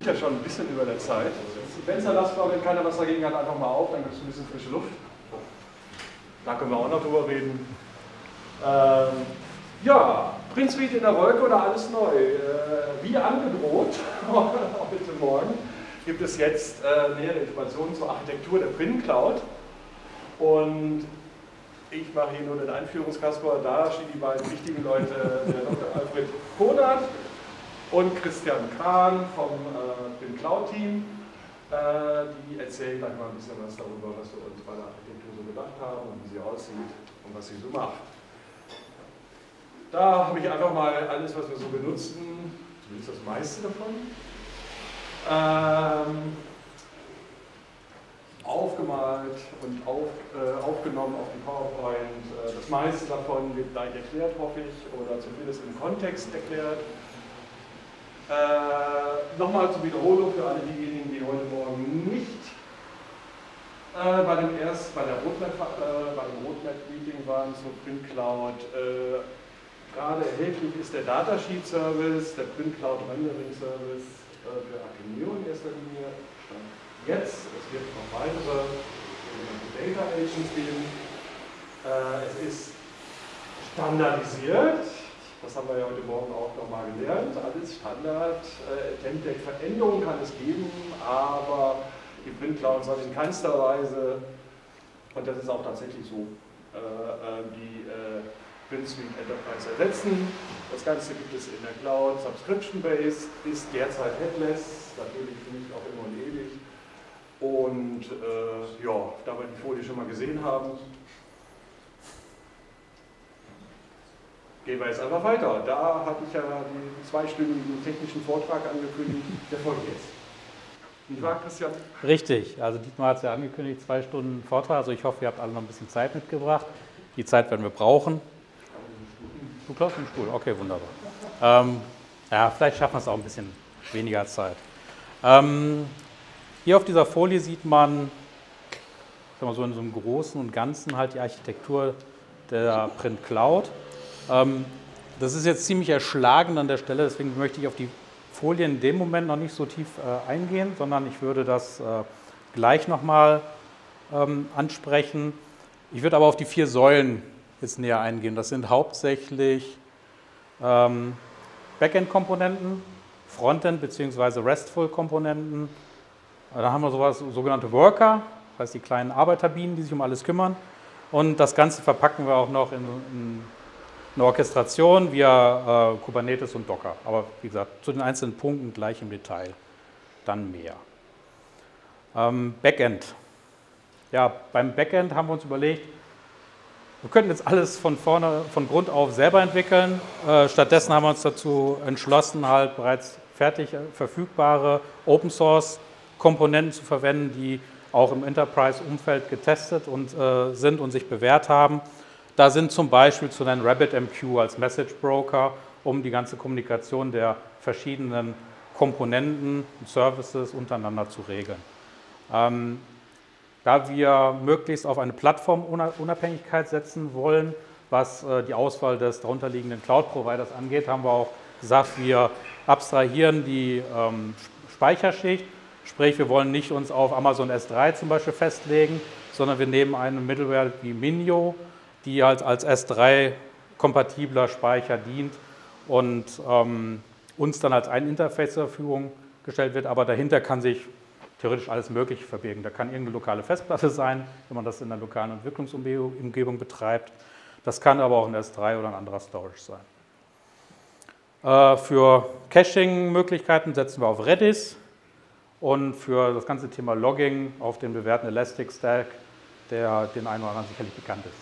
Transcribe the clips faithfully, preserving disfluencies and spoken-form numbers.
ja schon ein bisschen über der Zeit. Die Fenster lassen wir, wenn keiner was dagegen hat, einfach mal auf, dann gibt es ein bisschen frische Luft. Da können wir auch noch drüber reden. Ähm, ja, Print Suite in der Wolke oder alles neu? Äh, wie angedroht, heute Morgen, gibt es jetzt äh, nähere Informationen zur Architektur der Print Cloud. Und ich mache hier nur den Einführungskasper, da stehen die beiden wichtigen Leute, der Doktor Alfred Konert und Christian Kahn vom äh, Print Cloud Team. Äh, die erzählen gleich mal ein bisschen was darüber, was wir uns bei der Architektur so gedacht haben und wie sie aussieht und was sie so macht. Da habe ich einfach mal alles, was wir so benutzen, zumindest das meiste davon, ähm, aufgemalt und auf, äh, aufgenommen auf die PowerPoint. Äh, das meiste davon wird gleich erklärt, hoffe ich, oder zumindest im Kontext erklärt. Äh, Nochmal zur Wiederholung für alle diejenigen, die heute Morgen nicht äh, bei, dem erst, bei, der Roadmap, äh, bei dem Roadmap-Meeting waren zur Print Cloud. Äh, Gerade erhältlich ist der Datasheet Service, der Print Cloud Rendering Service äh, für Acquineo in erster Linie. Stand jetzt, es wird noch weitere Data Agents geben. Äh, es ist standardisiert, das haben wir ja heute Morgen auch nochmal gelernt, alles Standard. Äh, Template-Veränderungen kann es geben, aber die Print Cloud soll in keinster Weise, und das ist auch tatsächlich so, äh, die äh, Print Suite Enterprise ersetzen. Das Ganze gibt es in der Cloud, Subscription-Based, ist derzeit headless, natürlich nicht auch immer und ewig. Und äh, ja, da wir die Folie schon mal gesehen haben, gehen wir jetzt einfach weiter. Da hatte ich ja den zweistündigen technischen Vortrag angekündigt, der folgt jetzt. Nicht wahr, Christian? Richtig, also Dietmar hat es ja angekündigt, zwei Stunden Vortrag, also ich hoffe, ihr habt alle noch ein bisschen Zeit mitgebracht. Die Zeit werden wir brauchen. Du klaust den Stuhl, okay, wunderbar. Ähm, ja, vielleicht schaffen wir es auch ein bisschen weniger Zeit. Ähm, hier auf dieser Folie sieht man, sagen wir so in so einem Großen und Ganzen halt die Architektur der Print Cloud. Ähm, das ist jetzt ziemlich erschlagend an der Stelle, deswegen möchte ich auf die Folie in dem Moment noch nicht so tief äh, eingehen, sondern ich würde das äh, gleich nochmal ähm, ansprechen. Ich würde aber auf die vier Säulen jetzt näher eingehen. Das sind hauptsächlich ähm, Backend-Komponenten, Frontend- bzw. RESTful-Komponenten. Da haben wir sowas, sogenannte Worker, das heißt die kleinen Arbeiterbienen, die sich um alles kümmern. Und das Ganze verpacken wir auch noch in, in eine Orchestration via äh, Kubernetes und Docker. Aber wie gesagt, zu den einzelnen Punkten gleich im Detail, dann mehr. Ähm, Backend. Ja, beim Backend haben wir uns überlegt, wir könnten jetzt alles von vorne, von Grund auf selber entwickeln. Äh, stattdessen haben wir uns dazu entschlossen, halt bereits fertig verfügbare Open-Source-Komponenten zu verwenden, die auch im Enterprise-Umfeld getestet und, äh, sind und sich bewährt haben. Da sind zum Beispiel zu nennen RabbitMQ als Message Broker, um die ganze Kommunikation der verschiedenen Komponenten und Services untereinander zu regeln. Ähm, Da wir möglichst auf eine Plattformunabhängigkeit setzen wollen, was die Auswahl des darunterliegenden Cloud-Providers angeht, haben wir auch gesagt, wir abstrahieren die ähm, Speicherschicht, sprich wir wollen nicht uns auf Amazon S drei zum Beispiel festlegen, sondern wir nehmen eine Middleware wie Minio, die halt als S drei-kompatibler Speicher dient und ähm, uns dann als ein Interface zur Verfügung gestellt wird, aber dahinter kann sich theoretisch alles Mögliche verbirgen. Da kann irgendeine lokale Festplatte sein, wenn man das in einer lokalen Entwicklungsumgebung betreibt. Das kann aber auch ein S drei oder ein anderer Storage sein. Äh, für Caching-Möglichkeiten setzen wir auf Redis und für das ganze Thema Logging auf den bewährten Elastic Stack, der den einen oder anderen sicherlich bekannt ist.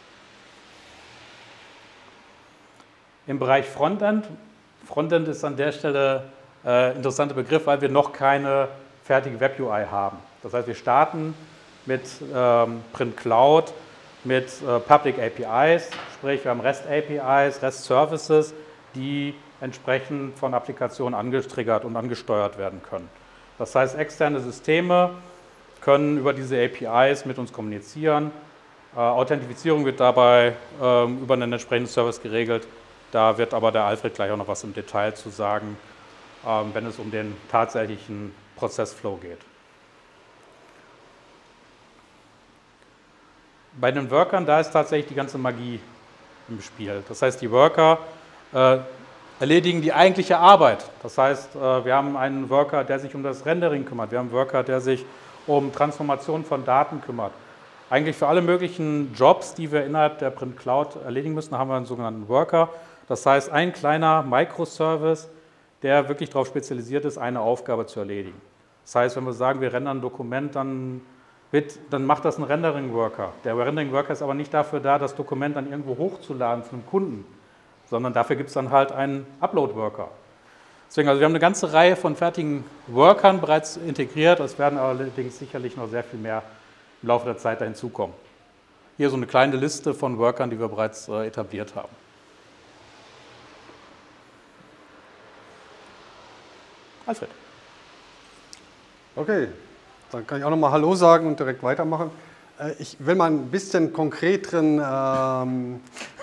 Im Bereich Frontend. Frontend ist an der Stelle ein äh, interessanter Begriff, weil wir noch keine fertige Web-U I haben. Das heißt, wir starten mit ähm, Print Cloud, mit äh, Public A P Is, sprich wir haben REST-A P Is, REST-Services, die entsprechend von Applikationen angetriggert und angesteuert werden können. Das heißt, externe Systeme können über diese A P Is mit uns kommunizieren. Äh, Authentifizierung wird dabei äh, über einen entsprechenden Service geregelt. Da wird aber der Alfred gleich auch noch was im Detail zu sagen. ähm, wenn es um den tatsächlichen Prozessflow geht. Bei den Workern, da ist tatsächlich die ganze Magie im Spiel. Das heißt, die Worker äh, erledigen die eigentliche Arbeit. Das heißt, äh, wir haben einen Worker, der sich um das Rendering kümmert. Wir haben einen Worker, der sich um Transformation von Daten kümmert. Eigentlich für alle möglichen Jobs, die wir innerhalb der Print Cloud erledigen müssen, haben wir einen sogenannten Worker. Das heißt, ein kleiner Microservice, der wirklich darauf spezialisiert ist, eine Aufgabe zu erledigen. Das heißt, wenn wir sagen, wir rendern ein Dokument, dann, wird, dann macht das ein Rendering-Worker. Der Rendering-Worker ist aber nicht dafür da, das Dokument dann irgendwo hochzuladen für einen Kunden, sondern dafür gibt es dann halt einen Upload-Worker. Deswegen, also wir haben eine ganze Reihe von fertigen Workern bereits integriert. Es werden allerdings sicherlich noch sehr viel mehr im Laufe der Zeit da hinzukommen. Hier so eine kleine Liste von Workern, die wir bereits äh, etabliert haben. Alfred. Okay, dann kann ich auch nochmal Hallo sagen und direkt weitermachen. Äh, ich will mal ein bisschen konkreteren ähm,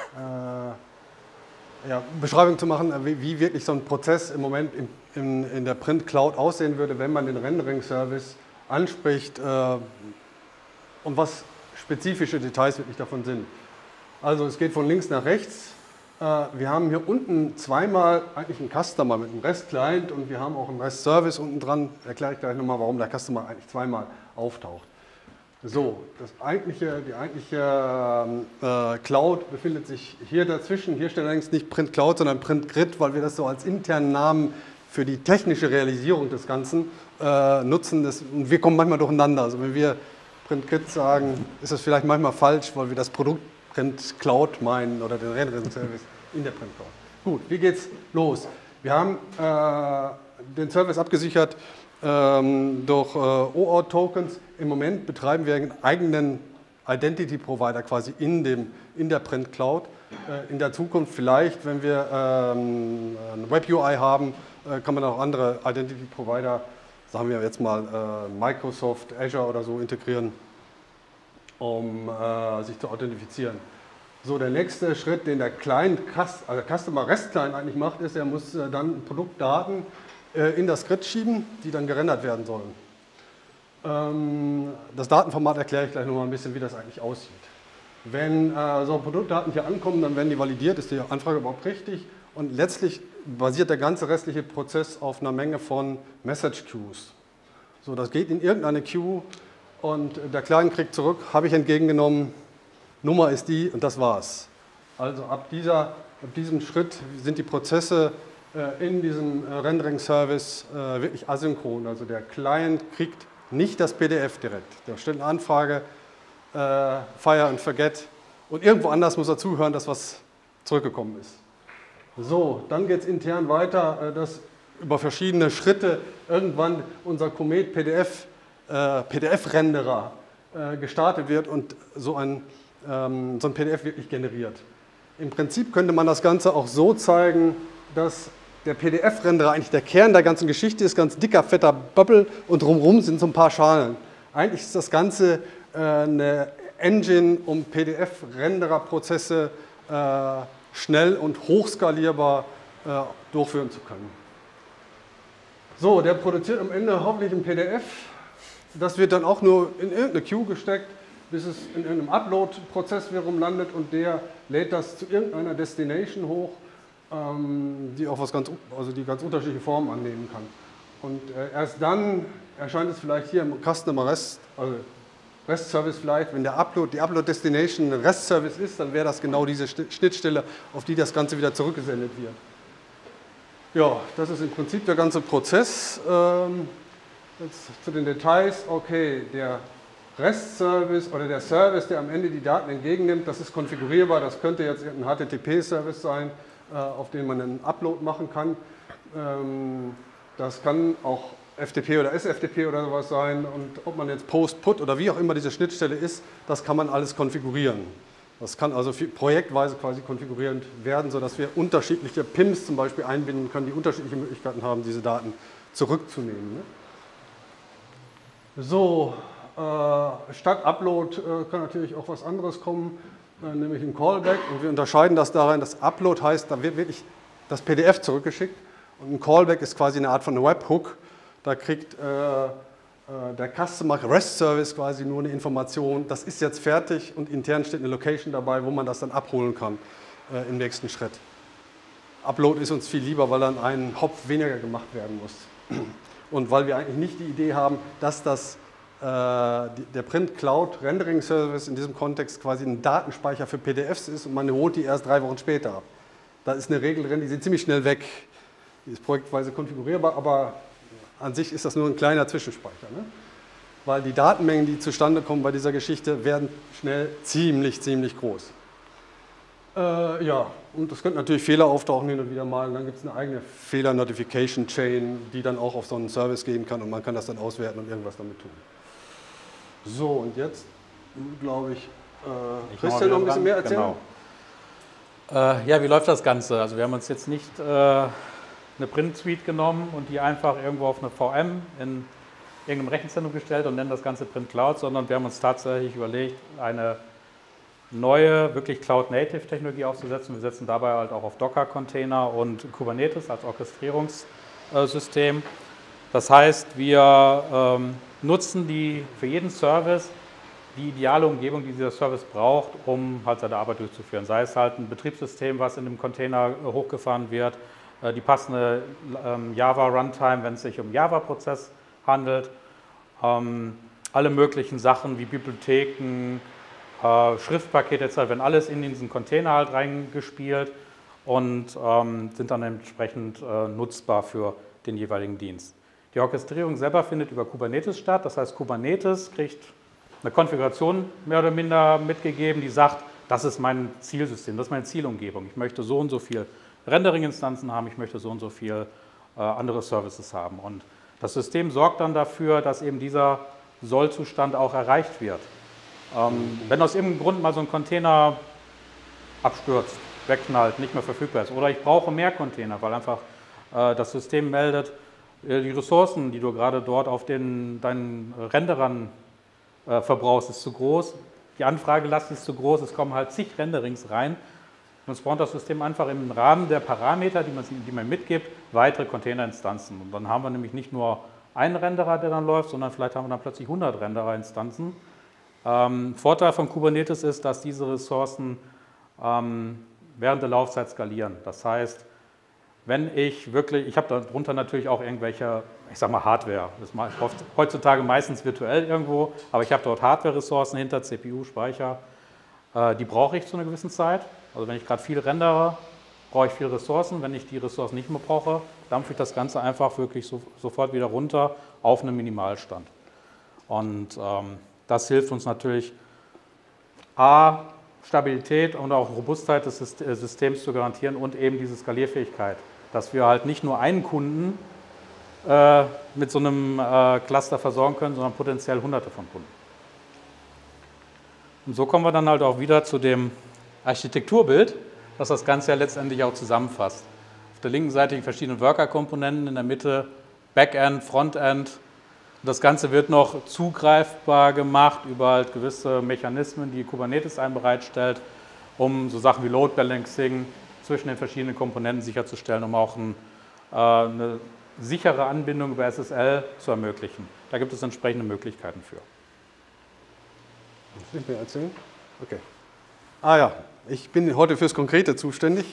äh, ja, Beschreibung zu machen, wie, wie wirklich so ein Prozess im Moment in, in, in der Print Cloud aussehen würde, wenn man den Rendering-Service anspricht äh, und was spezifische Details wirklich davon sind. Also es geht von links nach rechts. Wir haben hier unten zweimal eigentlich einen Customer mit einem REST-Client und wir haben auch einen REST-Service unten dran. Erkläre ich gleich nochmal, warum der Customer eigentlich zweimal auftaucht. So, das eigentliche, die eigentliche äh, Cloud befindet sich hier dazwischen. Hier steht allerdings nicht Print Cloud, sondern Print Grid, weil wir das so als internen Namen für die technische Realisierung des Ganzen äh, nutzen. Das, und wir kommen manchmal durcheinander. Also wenn wir Print Grid sagen, ist das vielleicht manchmal falsch, weil wir das Produkt Print Cloud meinen oder den Rendering-Service in der Print Cloud. Gut, wie geht's los? Wir haben äh, den Service abgesichert ähm, durch äh, O Auth-Tokens. Im Moment betreiben wir einen eigenen Identity-Provider quasi in, dem, in der Print Cloud. Äh, in der Zukunft vielleicht, wenn wir ähm, eine Web-U I haben, äh, kann man auch andere Identity-Provider, sagen wir jetzt mal äh, Microsoft, Azure oder so integrieren, um äh, sich zu authentifizieren. So, der nächste Schritt, den der Client, also der Customer REST Client eigentlich macht, ist, er muss äh, dann Produktdaten äh, in das Grid schieben, die dann gerendert werden sollen. Ähm, das Datenformat erkläre ich gleich nochmal ein bisschen, wie das eigentlich aussieht. Wenn äh, so Produktdaten hier ankommen, dann werden die validiert, ist die Anfrage überhaupt richtig und letztlich basiert der ganze restliche Prozess auf einer Menge von Message Queues. So, das geht in irgendeine Queue. Und der Client kriegt zurück, habe ich entgegengenommen, Nummer ist die und das war's. Also ab, dieser, ab diesem Schritt sind die Prozesse äh, in diesem äh, Rendering-Service äh, wirklich asynchron. Also der Client kriegt nicht das P D F direkt. Der stellt eine Anfrage, äh, fire and forget und irgendwo anders muss er zuhören, dass was zurückgekommen ist. So, dann geht es intern weiter, äh, dass über verschiedene Schritte irgendwann unser Comet P D F P D F-Renderer äh, gestartet wird und so ein, ähm, so ein P D F wirklich generiert. Im Prinzip könnte man das Ganze auch so zeigen, dass der P D F-Renderer eigentlich der Kern der ganzen Geschichte ist, ganz dicker, fetter Bubble und drumherum sind so ein paar Schalen. Eigentlich ist das Ganze äh, eine Engine, um P D F-Renderer-Prozesse äh, schnell und hochskalierbar äh, durchführen zu können. So, der produziert am Ende hoffentlich ein P D F. Das wird dann auch nur in irgendeine Queue gesteckt, bis es in irgendeinem Upload-Prozess wiederum landet und der lädt das zu irgendeiner Destination hoch, ähm, die auch was ganz, also die ganz unterschiedliche Formen annehmen kann. Und äh, erst dann erscheint es vielleicht hier im Customer REST, also REST-Service vielleicht, wenn der Upload, die Upload-Destination ein REST-Service ist, dann wäre das genau diese Schnittstelle, auf die das Ganze wieder zurückgesendet wird. Ja, das ist im Prinzip der ganze Prozess. Ähm, Jetzt zu den Details, okay, der REST-Service oder der Service, der am Ende die Daten entgegennimmt, das ist konfigurierbar, das könnte jetzt ein H T T P-Service sein, auf den man einen Upload machen kann. Das kann auch F T P oder S F T P oder sowas sein und ob man jetzt Post, Put oder wie auch immer diese Schnittstelle ist, das kann man alles konfigurieren. Das kann also projektweise quasi konfigurierend werden, sodass wir unterschiedliche P I Ms zum Beispiel einbinden können, die unterschiedliche Möglichkeiten haben, diese Daten zurückzunehmen. So, äh, statt Upload äh, kann natürlich auch was anderes kommen, äh, nämlich ein Callback. Und wir unterscheiden das darin, dass Upload heißt, da wird wirklich das P D F zurückgeschickt Und ein Callback ist quasi eine Art von Webhook. Da kriegt äh, äh, der Customer REST Service quasi nur eine Information, das ist jetzt fertig und intern steht eine Location dabei, wo man das dann abholen kann äh, im nächsten Schritt. Upload ist uns viel lieber, weil dann ein Hop weniger gemacht werden muss. Und weil wir eigentlich nicht die Idee haben, dass das, äh, die, der Print Cloud Rendering Service in diesem Kontext quasi ein Datenspeicher für P D Fs ist und man holt die erst drei Wochen später ab. Da ist eine Regel drin, die sind ziemlich schnell weg. Die ist projektweise konfigurierbar, aber an sich ist das nur ein kleiner Zwischenspeicher. Ne? Weil die Datenmengen, die zustande kommen bei dieser Geschichte, werden schnell ziemlich, ziemlich groß. Äh, ja, und es könnten natürlich Fehler auftauchen hin und wieder mal. Und dann gibt es eine eigene Fehler-Notification-Chain, die dann auch auf so einen Service gehen kann und man kann das dann auswerten und irgendwas damit tun. So, und jetzt, glaube ich, äh, Christian noch ein bisschen mehr erzählen. Genau. Äh, ja, wie läuft das Ganze? Also wir haben uns jetzt nicht äh, eine Print-Suite genommen und die einfach irgendwo auf eine V M in irgendeinem Rechenzentrum gestellt und nennen das Ganze Print Cloud, sondern wir haben uns tatsächlich überlegt, eine neue, wirklich Cloud-Native-Technologie aufzusetzen. Wir setzen dabei halt auch auf Docker-Container und Kubernetes als Orchestrierungssystem. Das heißt, wir ähm, nutzen die für jeden Service die ideale Umgebung, die dieser Service braucht, um halt seine Arbeit durchzuführen. Sei es halt ein Betriebssystem, was in einem Container hochgefahren wird, äh, die passende ähm, Java-Runtime, wenn es sich um Java-Prozess handelt, ähm, alle möglichen Sachen wie Bibliotheken, äh, Schriftpakete et cetera, werden alles in diesen Container halt reingespielt und ähm, sind dann entsprechend äh, nutzbar für den jeweiligen Dienst. Die Orchestrierung selber findet über Kubernetes statt, das heißt Kubernetes kriegt eine Konfiguration mehr oder minder mitgegeben, die sagt, das ist mein Zielsystem, das ist meine Zielumgebung. Ich möchte so und so viel Rendering-Instanzen haben, ich möchte so und so viel äh, andere Services haben. Und das System sorgt dann dafür, dass eben dieser Sollzustand auch erreicht wird. Ähm, wenn aus irgendeinem Grund mal so ein Container abstürzt, wegknallt, nicht mehr verfügbar ist oder ich brauche mehr Container, weil einfach äh, das System meldet, äh, die Ressourcen, die du gerade dort auf den, deinen Renderern äh, verbrauchst, ist zu groß, die Anfragelast ist zu groß, es kommen halt zig Renderings rein. Und spawnt das System einfach im Rahmen der Parameter, die man, die man mitgibt, weitere Containerinstanzen. Und dann haben wir nämlich nicht nur einen Renderer, der dann läuft, sondern vielleicht haben wir dann plötzlich hundert Rendererinstanzen. Ähm, Vorteil von Kubernetes ist, dass diese Ressourcen ähm, während der Laufzeit skalieren. Das heißt, wenn ich wirklich, ich habe darunter natürlich auch irgendwelche, ich sag mal Hardware, das ist heutzutage meistens virtuell irgendwo, aber ich habe dort Hardware-Ressourcen hinter, C P U, Speicher, äh, die brauche ich zu einer gewissen Zeit. Also wenn ich gerade viel rendere, brauche ich viel Ressourcen. Wenn ich die Ressourcen nicht mehr brauche, dampfe ich das Ganze einfach wirklich so, sofort wieder runter auf einen Minimalstand. Und ähm, das hilft uns natürlich, A, Stabilität und auch Robustheit des Systems zu garantieren und eben diese Skalierfähigkeit, dass wir halt nicht nur einen Kunden äh, mit so einem äh, Cluster versorgen können, sondern potenziell hunderte von Kunden. Und so kommen wir dann halt auch wieder zu dem Architekturbild, das das Ganze ja letztendlich auch zusammenfasst. Auf der linken Seite die verschiedenen Worker-Komponenten, in der Mitte Backend, Frontend. Und das Ganze wird noch zugreifbar gemacht über halt gewisse Mechanismen, die Kubernetes einem bereitstellt, um so Sachen wie Load Balancing zwischen den verschiedenen Komponenten sicherzustellen, um auch ein, äh, eine sichere Anbindung über S S L zu ermöglichen. Da gibt es entsprechende Möglichkeiten für. Muss ich mir erzählen? Okay. Ah ja, ich bin heute fürs Konkrete zuständig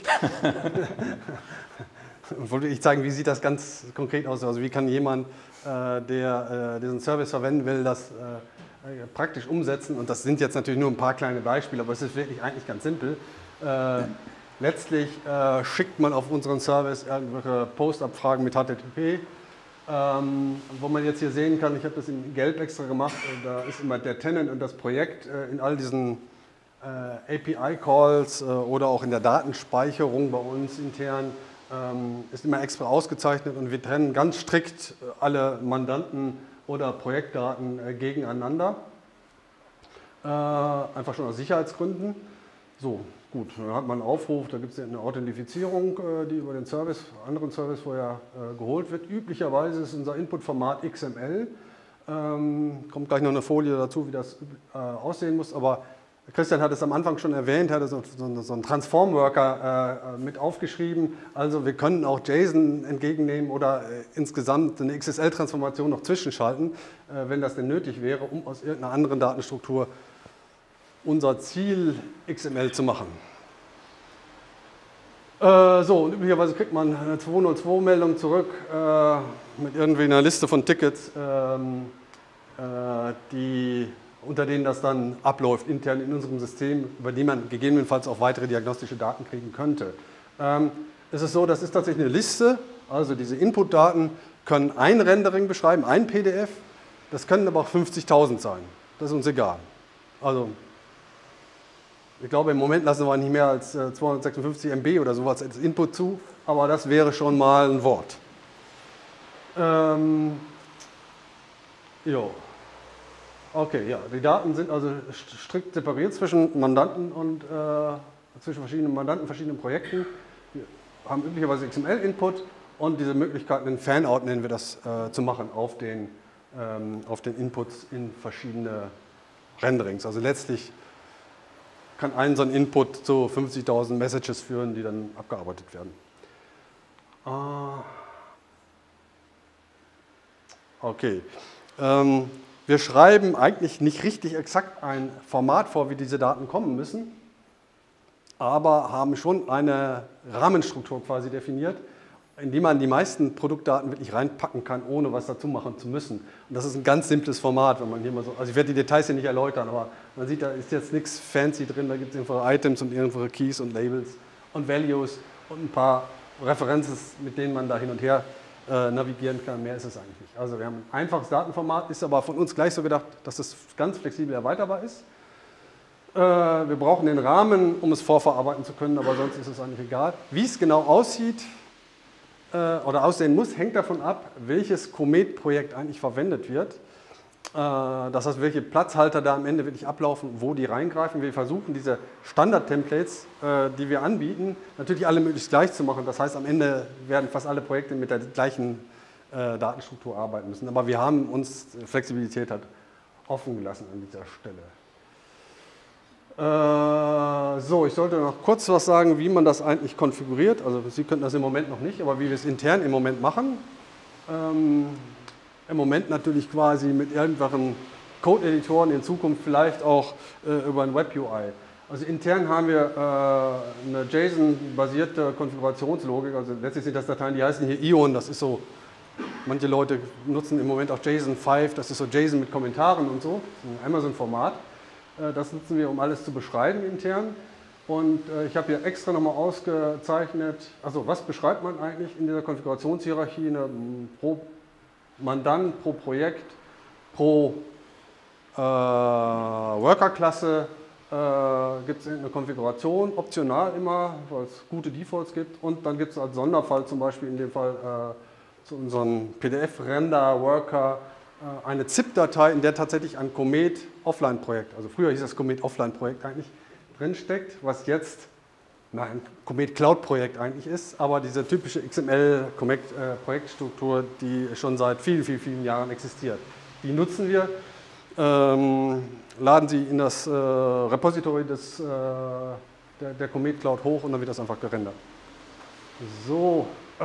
und wollte ich zeigen, wie sieht das ganz konkret aus. Also wie kann jemand, äh, der äh, diesen Service verwenden will, das äh, praktisch umsetzen. Und das sind jetzt natürlich nur ein paar kleine Beispiele, aber es ist wirklich eigentlich ganz simpel. Äh, letztlich äh, schickt man auf unseren Service irgendwelche Postabfragen mit H T T P. Ähm, wo man jetzt hier sehen kann, ich habe das in Gelb extra gemacht, da ist immer der Tenant und das Projekt äh, in all diesen äh, A P I-Calls äh, oder auch in der Datenspeicherung bei uns intern ähm, ist immer extra ausgezeichnet und wir trennen ganz strikt äh, alle Mandanten oder Projektdaten äh, gegeneinander, äh, einfach schon aus Sicherheitsgründen. So, gut, dann hat man einen Aufruf, da gibt es eine Authentifizierung, äh, die über den Service, anderen Service vorher äh, geholt wird. Üblicherweise ist unser Inputformat X M L, ähm, kommt gleich noch eine Folie dazu, wie das äh, aussehen muss, aber Christian hat es am Anfang schon erwähnt, hat so, so, so einen Transform-Worker äh, mit aufgeschrieben. Also wir können auch JSON entgegennehmen oder äh, insgesamt eine X S L-Transformation noch zwischenschalten, äh, wenn das denn nötig wäre, um aus irgendeiner anderen Datenstruktur unser Ziel X M L zu machen. Äh, so, und üblicherweise kriegt man eine zwei null zwei-Meldung zurück äh, mit irgendwie einer Liste von Tickets, ähm, äh, die unter denen das dann abläuft, intern in unserem System, über die man gegebenenfalls auch weitere diagnostische Daten kriegen könnte. Ähm, es ist so, das ist tatsächlich eine Liste, also diese Input-Daten können ein Rendering beschreiben, ein P D F, das können aber auch fünfzigtausend sein, das ist uns egal. Also, ich glaube, im Moment lassen wir nicht mehr als äh, zweihundertsechsundfünfzig M B oder sowas als Input zu, aber das wäre schon mal ein Wort. Ähm, jo. Okay, ja, die Daten sind also strikt separiert zwischen Mandanten und äh, zwischen verschiedenen Mandanten, verschiedenen Projekten. Wir haben üblicherweise X M L-Input und diese Möglichkeit, einen Fanout nennen wir das, äh, zu machen auf den, ähm, auf den Inputs in verschiedene Renderings. Also letztlich kann ein so ein Input zu fünfzigtausend Messages führen, die dann abgearbeitet werden. Okay. Ähm, Wir schreiben eigentlich nicht richtig exakt ein Format vor, wie diese Daten kommen müssen, aber haben schon eine Rahmenstruktur quasi definiert, in die man die meisten Produktdaten wirklich reinpacken kann, ohne was dazu machen zu müssen. Und das ist ein ganz simples Format, wenn man hier mal so, also ich werde die Details hier nicht erläutern, aber man sieht, da ist jetzt nichts fancy drin, da gibt es irgendwelche Items und irgendwelche Keys und Labels und Values und ein paar References, mit denen man da hin und her äh, navigieren kann. Mehr ist es eigentlich nicht. Also wir haben ein einfaches Datenformat, ist aber von uns gleich so gedacht, dass es ganz flexibel erweiterbar ist. Äh, wir brauchen den Rahmen, um es vorverarbeiten zu können, aber sonst ist es eigentlich egal. Wie es genau aussieht, oder aussehen muss, hängt davon ab, welches Comet-Projekt eigentlich verwendet wird. Das heißt, welche Platzhalter da am Ende wirklich ablaufen, wo die reingreifen. Wir versuchen, diese Standard-Templates, die wir anbieten, natürlich alle möglichst gleich zu machen. Das heißt, am Ende werden fast alle Projekte mit der gleichen Datenstruktur arbeiten müssen. Aber wir haben uns Flexibilität halt offen gelassen an dieser Stelle. So, ich sollte noch kurz was sagen, wie man das eigentlich konfiguriert. Also Sie könnten das im Moment noch nicht, aber wie wir es intern im Moment machen. Ähm, Im Moment natürlich quasi mit irgendwelchen Code-Editoren, in Zukunft vielleicht auch äh, über ein Web-U I. Also intern haben wir äh, eine JSON-basierte Konfigurationslogik. Also letztlich sind das Dateien, die heißen hier Ion. Das ist so, manche Leute nutzen im Moment auch JSON fünf. Das ist so JSON mit Kommentaren und so. Das ist ein Amazon-Format. Das nutzen wir, um alles zu beschreiben intern. Und äh, ich habe hier extra nochmal ausgezeichnet, also was beschreibt man eigentlich in dieser Konfigurationshierarchie? Eine, pro Mandant, pro Projekt, pro äh, Worker-Klasse äh, gibt es eine Konfiguration, optional immer, weil es gute Defaults gibt. Und dann gibt es als Sonderfall zum Beispiel in dem Fall äh, zu unserem P D F-Render-Worker eine ZIP-Datei, in der tatsächlich ein Comet-Offline-Projekt, also früher hieß das Comet-Offline-Projekt eigentlich, drinsteckt, was jetzt na, ein Comet-Cloud-Projekt eigentlich ist, aber diese typische X M L-Projektstruktur, die schon seit vielen, vielen, vielen Jahren existiert. Die nutzen wir, ähm, laden sie in das äh, Repository des, äh, der, der Comet-Cloud hoch und dann wird das einfach gerendert. So, äh,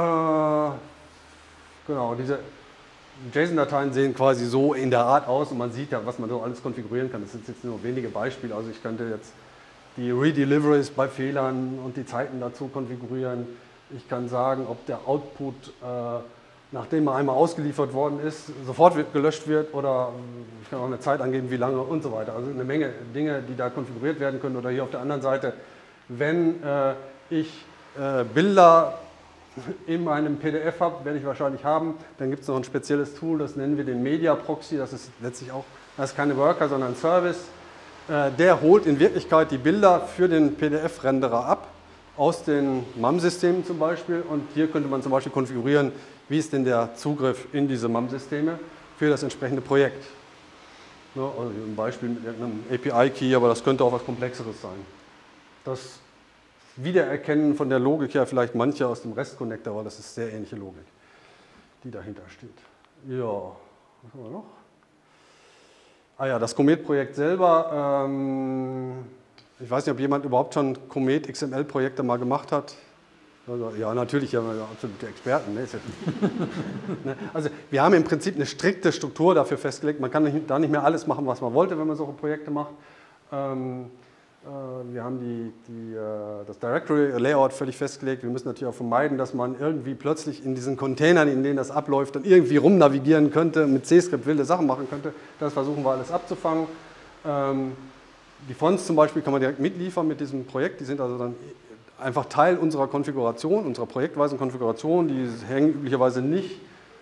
genau, diese JSON-Dateien sehen quasi so in der Art aus und man sieht ja, was man so alles konfigurieren kann. Das sind jetzt nur wenige Beispiele. Also ich könnte jetzt die Redeliveries bei Fehlern und die Zeiten dazu konfigurieren. Ich kann sagen, ob der Output, äh, nachdem er einmal ausgeliefert worden ist, sofort wird, gelöscht wird oder ich kann auch eine Zeit angeben, wie lange und so weiter. Also eine Menge Dinge, die da konfiguriert werden können. Oder hier auf der anderen Seite, wenn äh, ich äh, Bilder in meinem P D F habe, werde ich wahrscheinlich haben, dann gibt es noch ein spezielles Tool, das nennen wir den Media Proxy, das ist letztlich auch, das ist keine Worker, sondern ein Service, äh, der holt in Wirklichkeit die Bilder für den P D F-Renderer ab, aus den M A M-Systemen zum Beispiel, und hier könnte man zum Beispiel konfigurieren, wie ist denn der Zugriff in diese M A M-Systeme für das entsprechende Projekt. Ja, also ein Beispiel mit einem A P I-Key, aber das könnte auch was Komplexeres sein. Das Wiedererkennen von der Logik her vielleicht manche aus dem REST-Connector, weil das ist sehr ähnliche Logik, die dahinter steht. Ja, was haben wir noch? Ah ja, das Comet-Projekt selber, ähm, ich weiß nicht, ob jemand überhaupt schon Comet X M L-Projekte mal gemacht hat. Also, ja, natürlich, ja, absolute Experten. Ne? Also wir haben im Prinzip eine strikte Struktur dafür festgelegt. Man kann nicht, da nicht mehr alles machen, was man wollte, wenn man solche Projekte macht. Ähm, äh, wir haben die, die, äh, das Directory-Layout völlig festgelegt. Wir müssen natürlich auch vermeiden, dass man irgendwie plötzlich in diesen Containern, in denen das abläuft, dann irgendwie rumnavigieren könnte, mit C-Script wilde Sachen machen könnte. Das versuchen wir alles abzufangen. Ähm, die Fonts zum Beispiel kann man direkt mitliefern mit diesem Projekt. Die sind also dann einfach Teil unserer Konfiguration, unserer projektweisen Konfiguration. Die hängen üblicherweise nicht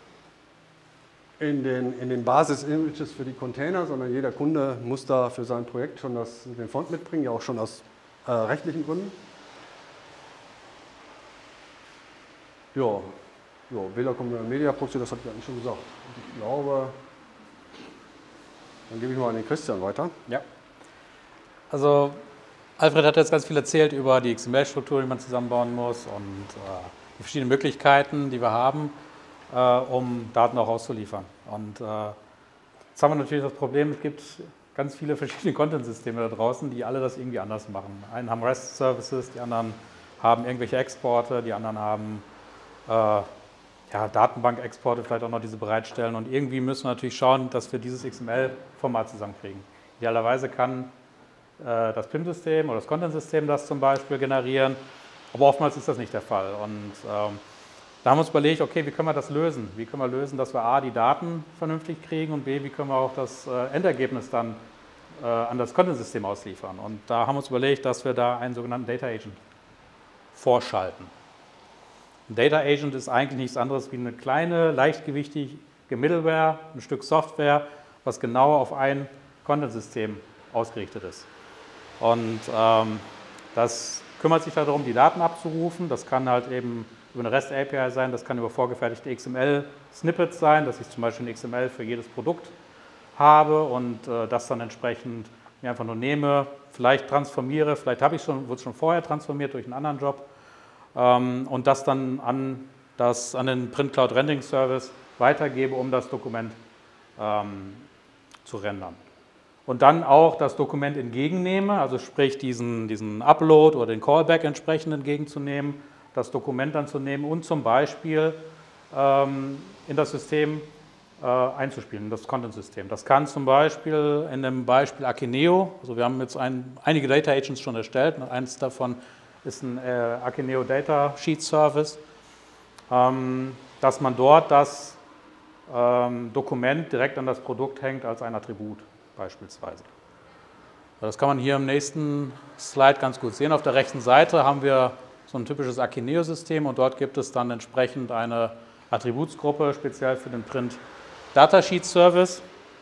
in den, in den Basis-Images für die Container, sondern jeder Kunde muss da für sein Projekt schon das, den Font mitbringen, ja auch schon aus äh, rechtlichen Gründen. Ja, ja Bilder kommen in Media Proxy, das habe ich eigentlich schon gesagt. Und ich glaube, dann gebe ich mal an den Christian weiter. Ja. Also Alfred hat jetzt ganz viel erzählt über die X M L-Struktur, die man zusammenbauen muss und äh, die verschiedenen Möglichkeiten, die wir haben, äh, um Daten auch auszuliefern. Und äh, jetzt haben wir natürlich das Problem, es gibt ganz viele verschiedene Content-Systeme da draußen, die alle das irgendwie anders machen. Einen haben REST-Services, die anderen haben irgendwelche Exporte, die anderen haben äh, ja, Datenbank-Exporte, vielleicht auch noch diese bereitstellen. Und irgendwie müssen wir natürlich schauen, dass wir dieses X M L-Format zusammenkriegen. Idealerweise kann das P I M-System oder das Content-System das zum Beispiel generieren, aber oftmals ist das nicht der Fall. Und ähm, da haben wir uns überlegt, okay, wie können wir das lösen? Wie können wir lösen, dass wir A, die Daten vernünftig kriegen und B, wie können wir auch das äh, Endergebnis dann äh, an das Content-System ausliefern? Und da haben wir uns überlegt, dass wir da einen sogenannten Data Agent vorschalten. Ein Data Agent ist eigentlich nichts anderes wie eine kleine, leichtgewichtige Middleware, ein Stück Software, was genau auf ein Content-System ausgerichtet ist. Und ähm, das kümmert sich darum, die Daten abzurufen. Das kann halt eben über eine REST-A P I sein, das kann über vorgefertigte X M L-Snippets sein, dass ich zum Beispiel ein X M L für jedes Produkt habe und äh, das dann entsprechend mir einfach nur nehme, vielleicht transformiere, vielleicht habe ich schon, wurde es schon vorher transformiert durch einen anderen Job ähm, und das dann an, das, an den Print Cloud Rendering Service weitergebe, um das Dokument ähm, zu rendern. Und dann auch das Dokument entgegennehme, also sprich diesen, diesen Upload oder den Callback entsprechend entgegenzunehmen, das Dokument dann zu nehmen und zum Beispiel ähm, in das System äh, einzuspielen, in das Content-System. Das kann zum Beispiel in dem Beispiel Akineo, also wir haben jetzt ein, einige Data Agents schon erstellt, eins davon ist ein äh, Akineo Data Sheet Service, ähm, dass man dort das ähm, Dokument direkt an das Produkt hängt als ein Attribut. Beispielsweise. Das kann man hier im nächsten Slide ganz gut sehen. Auf der rechten Seite haben wir so ein typisches Akineo-System und dort gibt es dann entsprechend eine Attributsgruppe, speziell für den Print Datasheet Service.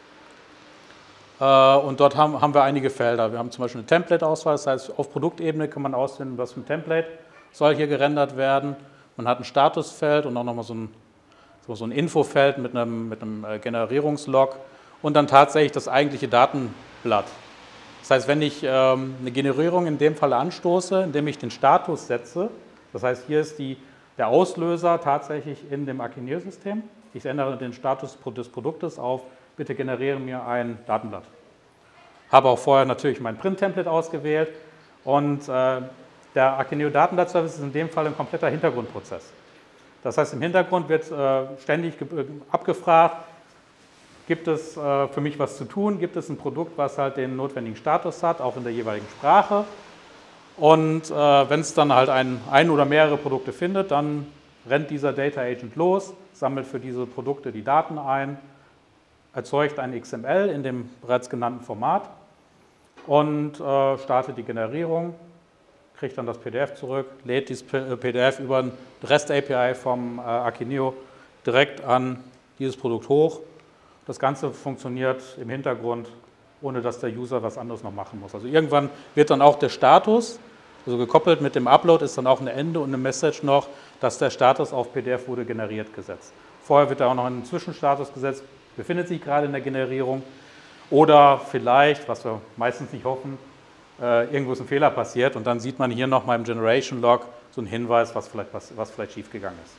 Und dort haben wir einige Felder. Wir haben zum Beispiel eine Template-Auswahl, das heißt, auf Produktebene kann man auswählen, was für ein Template soll hier gerendert werden. Man hat ein Statusfeld und auch nochmal so ein, so ein Infofeld mit einem, mit einem Generierungslog. Und dann tatsächlich das eigentliche Datenblatt. Das heißt, wenn ich ähm, eine Generierung in dem Fall anstoße, indem ich den Status setze, das heißt, hier ist die, der Auslöser tatsächlich in dem Akineo-System. Ich ändere den Status des Produktes auf, bitte generiere mir ein Datenblatt. Habe auch vorher natürlich mein Print-Template ausgewählt und äh, der Akineo Datenblatt-Service ist in dem Fall ein kompletter Hintergrundprozess. Das heißt, im Hintergrund wird äh, ständig abgefragt, gibt es äh, für mich was zu tun, gibt es ein Produkt, was halt den notwendigen Status hat, auch in der jeweiligen Sprache. Und äh, wenn es dann halt ein, ein oder mehrere Produkte findet, dann rennt dieser Data Agent los, sammelt für diese Produkte die Daten ein, erzeugt ein X M L in dem bereits genannten Format und äh, startet die Generierung, kriegt dann das P D F zurück, lädt dieses P D F über eine REST-A P I vom äh, Akineo direkt an dieses Produkt hoch. Das Ganze funktioniert im Hintergrund, ohne dass der User was anderes noch machen muss. Also irgendwann wird dann auch der Status, also gekoppelt mit dem Upload, ist dann auch ein Ende und eine Message noch, dass der Status auf P D F wurde generiert gesetzt. Vorher wird da auch noch ein Zwischenstatus gesetzt, befindet sich gerade in der Generierung oder vielleicht, was wir meistens nicht hoffen, äh, irgendwo ist ein Fehler passiert und dann sieht man hier nochmal im Generation Log so einen Hinweis, was vielleicht, was, was vielleicht schiefgegangen ist.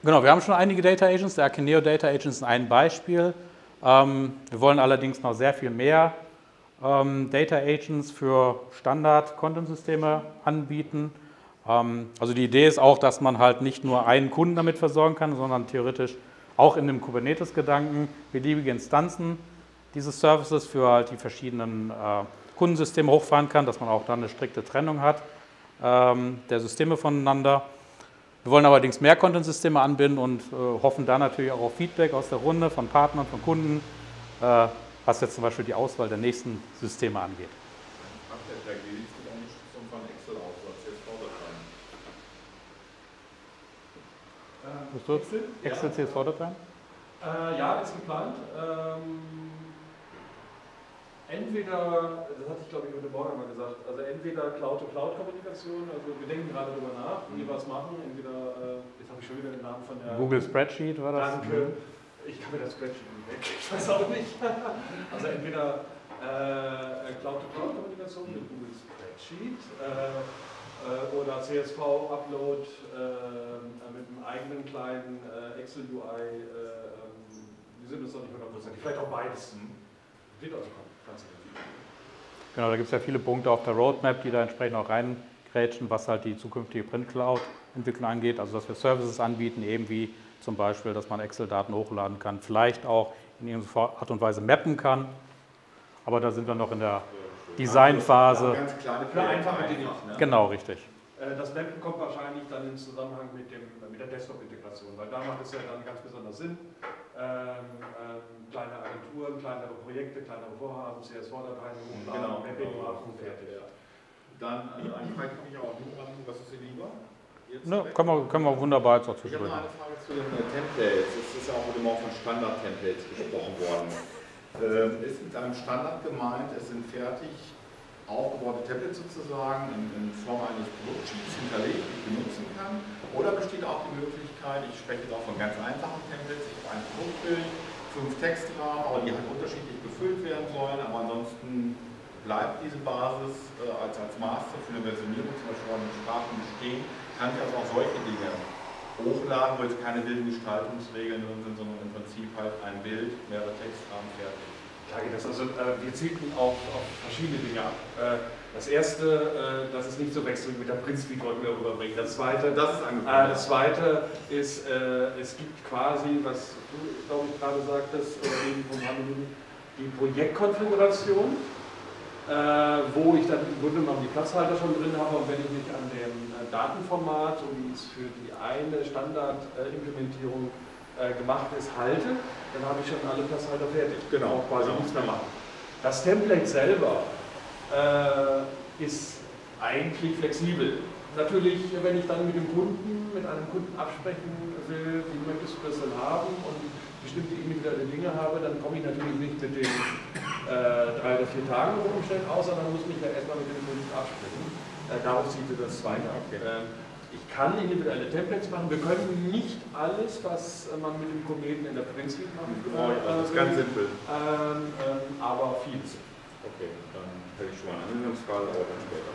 Genau, wir haben schon einige Data Agents. Der Akeneo Data Agent ist ein Beispiel. Ähm, wir wollen allerdings noch sehr viel mehr ähm, Data Agents für Standard-Content-Systeme anbieten. Ähm, also die Idee ist auch, dass man halt nicht nur einen Kunden damit versorgen kann, sondern theoretisch auch in dem Kubernetes-Gedanken beliebige Instanzen dieses Services für halt die verschiedenen äh, Kundensysteme hochfahren kann, dass man auch dann eine strikte Trennung hat ähm, der Systeme voneinander. Wir wollen allerdings mehr Content-Systeme anbinden und äh, hoffen da natürlich auch auf Feedback aus der Runde von Partnern, von Kunden, äh, was jetzt zum Beispiel die Auswahl der nächsten Systeme angeht. Macht der G I auch eine Unterstützung von Excel aus oder C S V-Dateien? Äh, Excel? Excel C S V-Dateien? Äh, ja, ist geplant. Ähm, entweder, das hatte ich glaube ich heute Morgen mal gesagt, also entweder Cloud-to-Cloud-Kommunikation, also wir denken gerade darüber nach, wie wir was machen, entweder, äh, jetzt habe ich schon wieder den Namen von der... Google Spreadsheet war das? Danke, ich kann mir das Spreadsheet nicht weg, ich weiß auch nicht. Also entweder äh, Cloud-to-Cloud-Kommunikation mit Google Spreadsheet äh, äh, oder C S V-Upload äh, mit einem eigenen kleinen äh, Excel-U I, äh, wir sind uns noch nicht hundertprozentig, vielleicht auch beides. Wird also kommen. Genau, da gibt es ja viele Punkte auf der Roadmap, die da entsprechend auch reingrätschen, was halt die zukünftige Print-Cloud-Entwicklung angeht. Also dass wir Services anbieten, eben wie zum Beispiel, dass man Excel-Daten hochladen kann, vielleicht auch in irgendeiner Art und Weise mappen kann. Aber da sind wir noch in der Designphase. Ganz kleine Für einfache Dinge. Ne? Genau, richtig. Das Mappen kommt wahrscheinlich dann in Zusammenhang mit, dem, mit der Desktop-Integration, weil da macht es ja dann ganz besonders Sinn. Ähm, ähm, kleine Agenturen, kleinere Projekte, kleinere Vorhaben, C S V-Dateien hochladen, Genau, Mapping genau. machen, fertig. Dann, also eine Frage komme ich auch nur an, was ist dir lieber? Jetzt Ne, können, wir, können wir wunderbar jetzt auch Ich habe zwischendurch. noch eine Frage zu den äh, Templates. Es ist ja auch heute Morgen von Standard-Templates gesprochen worden. Ähm, ist mit einem Standard gemeint, es sind fertig aufgebaute Templates sozusagen in, in Form eines Produktsheets hinterlegt, die ich benutzen kann? Oder besteht auch die Möglichkeit, ich spreche jetzt auch von ganz einfachen Templates, ich habe ein Produktbild, fünf Textrahmen, aber die halt unterschiedlich befüllt werden sollen, aber ansonsten bleibt diese Basis äh, als, als Master für eine Versionierung, zum Beispiel bei den Sprachen bestehen, kann ich also auch solche Dinge hochladen, wo jetzt keine wilden Gestaltungsregeln drin sind, sondern im Prinzip halt ein Bild, mehrere Textrahmen fertig. Klar geht das. Also äh, wir zielten auf, auf verschiedene Dinge ab. Äh, das erste, äh, dass es nicht so wechselt mit der Print-Speed, wollten wir rüberbringen. Das zweite, das ist äh, das zweite ist, äh, es gibt quasi, was du, glaube ich, gerade sagtest, oder eben vom Handeln, die Projektkonfiguration, äh, wo ich dann im Grunde genommen die Platzhalter schon drin habe, und wenn ich mich an dem äh, Datenformat, so wie es für die eine Standardimplementierung äh, gemacht ist, halte, dann habe ich schon alle Platzhalter fertig. Genau. Auch quasi genau. nichts mehr machen. Das Template selber äh, ist eigentlich flexibel. Natürlich, wenn ich dann mit dem Kunden, mit einem Kunden absprechen will, wie möchtest du das denn haben und bestimmte individuelle Dinge habe, dann komme ich natürlich nicht mit den äh, drei oder vier Tagen umstellen aus, sondern muss mich ja erstmal mit dem Kunden absprechen. Äh, darauf zielte das zweite ab. Ähm, ich kann individuelle Templates machen. Wir können nicht alles, was man mit dem Kometen in der Print-Suite machen Oh, ja, das ist ganz simpel. ähm, ähm, aber vieles. Okay, dann hätte ich schon mal einen Anwendungsfall, aber dann später.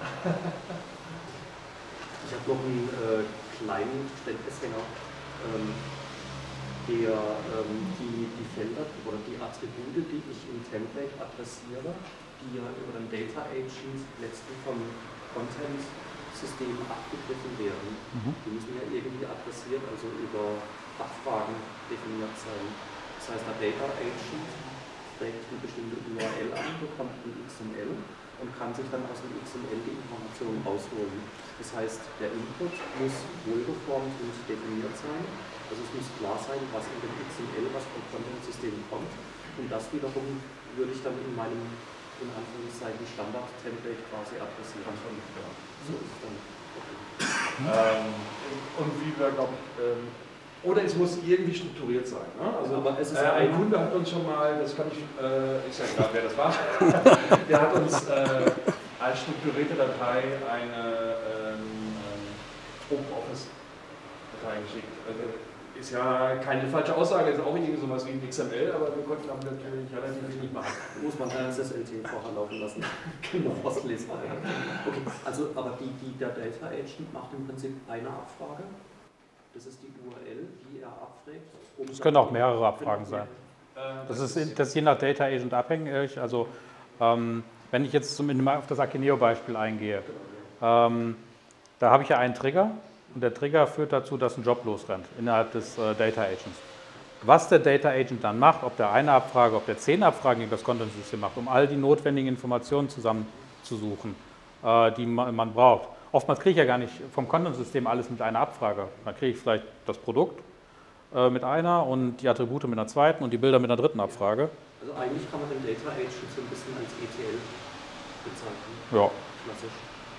Ich habe noch einen äh, kleinen Verständnishänger, ähm, der ähm, die, die Felder oder die Attribute, die ich im Template adressiere, die ja über den Data Agent letztlich vom Content-System abgegriffen werden. Mhm. Die müssen ja irgendwie adressiert, also über Abfragen definiert sein. Das heißt, der Data Agent trägt eine bestimmte U R L an, bekommt ein X M L und kann sich dann aus dem X M L die Informationen rausholen. Das heißt, der Input muss wohlgeformt, muss definiert sein. Also es muss klar sein, was in dem X M L, was vom Content-System kommt. Und das wiederum würde ich dann in meinem, in Anführungszeichen, Standard-Template quasi adressieren. So ist es dann. Okay. Ähm, und wie wir, glaube ich, ähm, oder es muss irgendwie strukturiert sein. Ne? Also, aber es ist äh, ein ein Kunde hat uns schon mal, das kann ich, äh, ich sage gerade, wer das war, der hat uns äh, als strukturierte Datei eine ähm, Open Office Datei geschickt. Also, ist ja keine falsche Aussage, ist auch irgendwie sowas wie ein X M L, aber wir konnten damit natürlich relativ wenig machen. Muss man dann das L T vorher laufen lassen. Genau, auslesbar. Okay, also aber die, die, der Data Agent macht im Prinzip eine Abfrage Das ist die U R L, die er abfragt. Um Das können auch mehrere Abfragen sein. Das ist, das ist je nach Data Agent abhängig. Also ähm, wenn ich jetzt zum, auf das Akineo-Beispiel eingehe, ähm, da habe ich ja einen Trigger und der Trigger führt dazu, dass ein Job losrennt innerhalb des äh, Data Agents. Was der Data Agent dann macht, ob der eine Abfrage, ob der zehn Abfragen gegen das Content-System macht, um all die notwendigen Informationen zusammenzusuchen, äh, die man, man braucht. Oftmals kriege ich ja gar nicht vom Content-System alles mit einer Abfrage. Dann kriege ich vielleicht das Produkt äh, mit einer und die Attribute mit einer zweiten und die Bilder mit einer dritten Abfrage. Also eigentlich kann man den Data Agent so ein bisschen als E T L bezeichnen. Ja. Klassisch.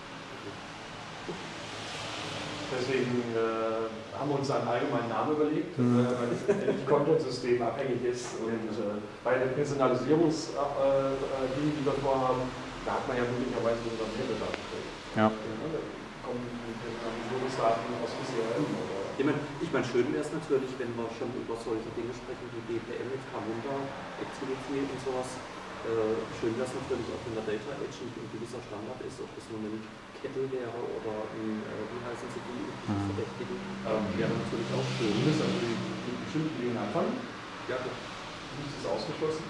Deswegen äh, haben wir uns einen allgemeinen Namen überlegt, mhm. äh, weil das Content-System abhängig ist. Und äh, bei den Personalisierungsdingen, äh, die wir vorhaben, da hat man ja möglicherweise unseren Metadaten. Ja. Da kommen die Personalisierungsdaten aus I C R M oder. Ich meine, ich mein, schön wäre es natürlich, wenn wir schon über solche Dinge sprechen wie B P M mit Camunda, Activity und sowas. Äh, schön wäre es natürlich auch, wenn der Data Agent ein gewisser Standard ist, ob das nun ein Kettle wäre oder ein, äh, wie heißen sie die, mhm. Verdächtigen, ähm, wäre natürlich auch schön. Du bist also die, die bestimmten Dinge anfangen? Ja, klar. Ist das ausgeschlossen?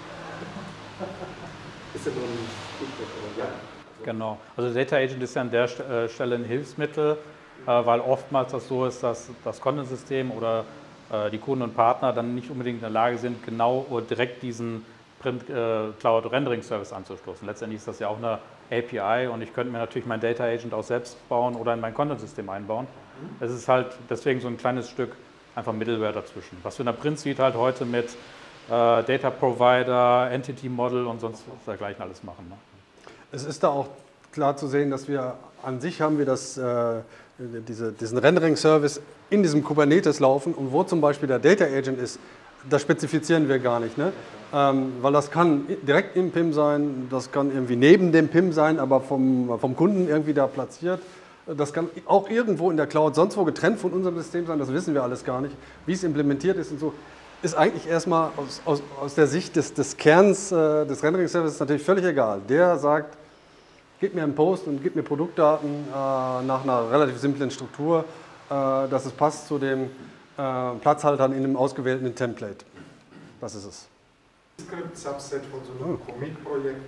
Ist ja nur ein Stichwort, oder? Ja. Also Genau. Also Data Agent ist ja an der Stelle ein Hilfsmittel, weil oftmals das so ist, dass das Content-System oder die Kunden und Partner dann nicht unbedingt in der Lage sind, genau oder direkt diesen Print Cloud Rendering Service anzustoßen. Letztendlich ist das ja auch eine A P I und ich könnte mir natürlich mein Data Agent auch selbst bauen oder in mein Content-System einbauen. Es ist halt deswegen so ein kleines Stück einfach Middleware dazwischen. Was wir in der Print Suite halt heute mit äh, Data Provider, Entity Model und sonst dergleichen alles machen. Ne? Es ist da auch klar zu sehen, dass wir an sich haben wir das, äh, diese, diesen Rendering-Service in diesem Kubernetes laufen und wo zum Beispiel der Data Agent ist, das spezifizieren wir gar nicht. Ne? Ähm, weil das kann direkt im P I M sein, das kann irgendwie neben dem P I M sein, aber vom, vom Kunden irgendwie da platziert. Das kann auch irgendwo in der Cloud sonst wo getrennt von unserem System sein, das wissen wir alles gar nicht. Wie es implementiert ist und so, ist eigentlich erstmal aus, aus, aus der Sicht des, des Kerns äh, des Rendering-Services natürlich völlig egal. Der sagt, gib mir einen Post und gib mir Produktdaten äh, nach einer relativ simplen Struktur, äh, dass es passt zu dem äh, Platzhaltern in einem ausgewählten Template. Das ist es. Script-Subset von so einem Commit-Projekt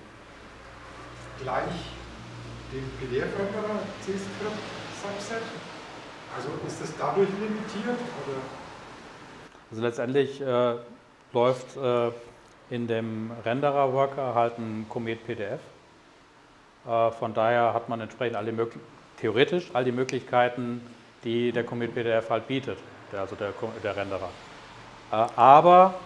gleich dem P D F-Renderer C-Script-Subset? Also ist das dadurch limitiert? Oder? Also letztendlich äh, läuft äh, in dem Renderer-Worker halt ein Commit P D F. Äh, von daher hat man entsprechend alle theoretisch all die Möglichkeiten, die der Commit P D F halt bietet, der, also der, der Renderer. Äh, aber,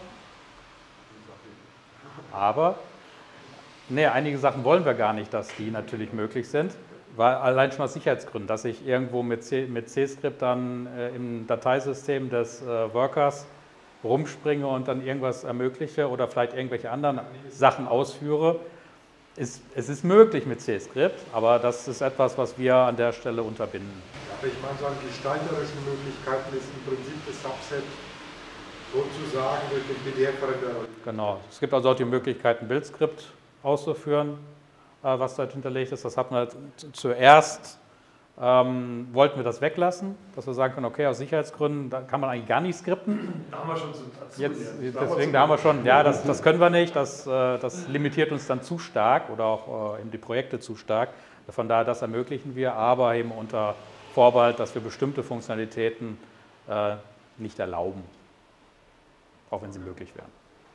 aber, nee, einige Sachen wollen wir gar nicht, dass die natürlich möglich sind, weil allein schon aus Sicherheitsgründen, dass ich irgendwo mit C-Script dann äh, im Dateisystem des äh, Workers rumspringe und dann irgendwas ermögliche oder vielleicht irgendwelche anderen Sachen ausführe. Ist, es ist möglich mit C-Script, aber das ist etwas, was wir an der Stelle unterbinden. Aber ich meine, so an gestalterischen Möglichkeiten ist im Prinzip das Subset sozusagen durch den P D F-Renderer. Genau, es gibt also auch die Möglichkeit, ein Bildskript auszuführen, äh, was dort hinterlegt ist. Das hatten wir zuerst, ähm, wollten wir das weglassen, dass wir sagen können, okay, aus Sicherheitsgründen da kann man eigentlich gar nicht skripten. Da haben wir schon zu, zu Jetzt, deswegen, da haben wir schon, ja, das, das können wir nicht, das, äh, das limitiert uns dann zu stark oder auch äh, eben die Projekte zu stark. Von daher, das ermöglichen wir, aber eben unter Vorbehalt, dass wir bestimmte Funktionalitäten äh, nicht erlauben, auch wenn sie möglich wären.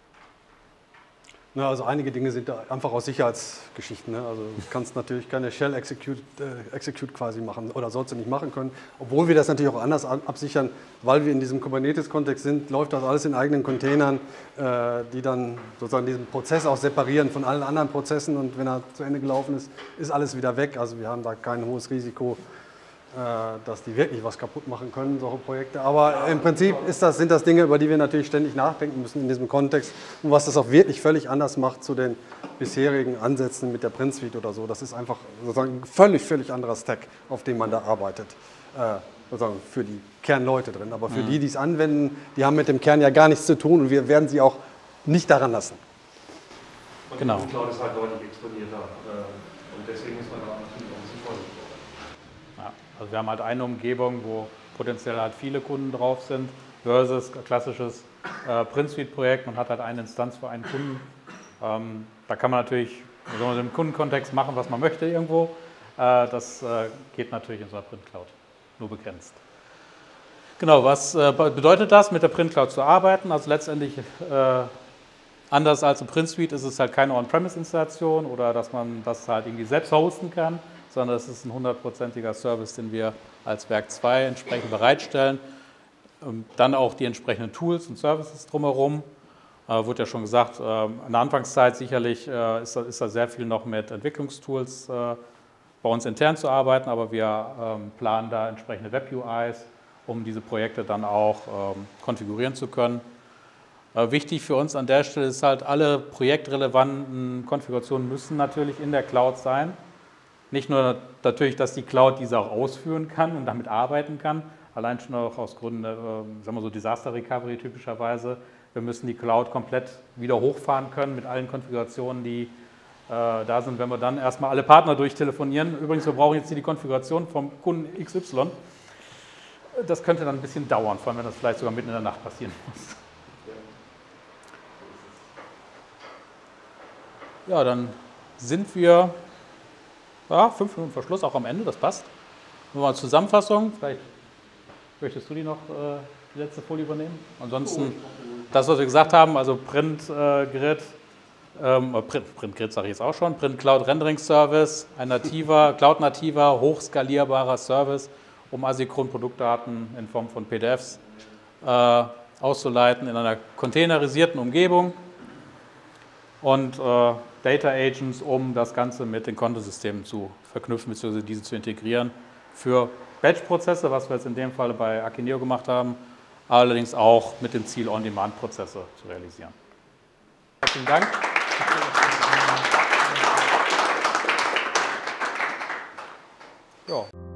Na, also einige Dinge sind da einfach aus Sicherheitsgeschichten. Ne? Also du kannst natürlich keine Shell Execute, äh, Execute quasi machen oder sollst du nicht machen können. Obwohl wir das natürlich auch anders absichern, weil wir in diesem Kubernetes-Kontext sind, läuft das alles in eigenen Containern, äh, die dann sozusagen diesen Prozess auch separieren von allen anderen Prozessen und wenn er zu Ende gelaufen ist, ist alles wieder weg. Also wir haben da kein hohes Risiko, dass die wirklich was kaputt machen können, solche Projekte. Aber im Prinzip ist das, sind das Dinge, über die wir natürlich ständig nachdenken müssen in diesem Kontext und was das auch wirklich völlig anders macht zu den bisherigen Ansätzen mit der Print Suite oder so. Das ist einfach sozusagen ein völlig, völlig anderer Stack, auf dem man da arbeitet. Äh, sozusagen für die Kernleute drin. Aber für mhm. die, die es anwenden, die haben mit dem Kern ja gar nichts zu tun und wir werden sie auch nicht daran lassen. Und genau. die Cloud ist halt deutlich exponierter und deswegen ist man da natürlich auch ein bisschen vorsichtig. Ja, also wir haben halt eine Umgebung, wo potenziell halt viele Kunden drauf sind, versus ein klassisches äh, Print-Suite-Projekt. Man hat halt eine Instanz für einen Kunden. Ähm, da kann man natürlich also im Kundenkontext machen, was man möchte irgendwo. Äh, das äh, geht natürlich in so einer Print-Cloud, nur begrenzt. Genau, was äh, bedeutet das, mit der Print-Cloud zu arbeiten? Also letztendlich, äh, anders als im Print-Suite, ist es halt keine On-Premise-Installation oder dass man das halt irgendwie selbst hosten kann, sondern es ist ein hundertprozentiger Service, den wir als Werk zwei entsprechend bereitstellen. Ähm, dann auch die entsprechenden Tools und Services drumherum. Äh, wurde ja schon gesagt, äh, in der Anfangszeit sicherlich äh, ist, da, ist da sehr viel noch mit Entwicklungstools äh, bei uns intern zu arbeiten, aber wir ähm, planen da entsprechende Web-U Is, um diese Projekte dann auch ähm, konfigurieren zu können. Äh, wichtig für uns an der Stelle ist halt, alle projektrelevanten Konfigurationen müssen natürlich in der Cloud sein. Nicht nur natürlich, dass die Cloud diese auch ausführen kann und damit arbeiten kann, allein schon auch aus Gründen, äh, sagen wir so, Disaster Recovery typischerweise. Wir müssen die Cloud komplett wieder hochfahren können mit allen Konfigurationen, die äh, da sind, wenn wir dann erstmal alle Partner durchtelefonieren. Übrigens, wir brauchen jetzt hier die Konfiguration vom Kunden X Y. Das könnte dann ein bisschen dauern, vor allem wenn das vielleicht sogar mitten in der Nacht passieren muss. Ja, dann sind wir ja, fünf Minuten vor Schluss, auch am Ende, das passt. Nur mal Zusammenfassung, vielleicht möchtest du die noch, äh, die letzte Folie übernehmen? Ansonsten, das, was wir gesagt haben, also Print-Grid, äh, ähm, Print, Print-Grid sage ich jetzt auch schon, Print-Cloud-Rendering-Service, ein nativer, Cloud-nativer, hochskalierbarer Service, um asynchron Produktdaten in Form von P D Fs äh, auszuleiten in einer containerisierten Umgebung und äh, Data Agents, um das Ganze mit den Kontosystemen zu verknüpfen bzw. diese zu integrieren für Batch-Prozesse, was wir jetzt in dem Fall bei Akineo gemacht haben, allerdings auch mit dem Ziel, On-Demand-Prozesse zu realisieren. Herzlichen Dank. Ja.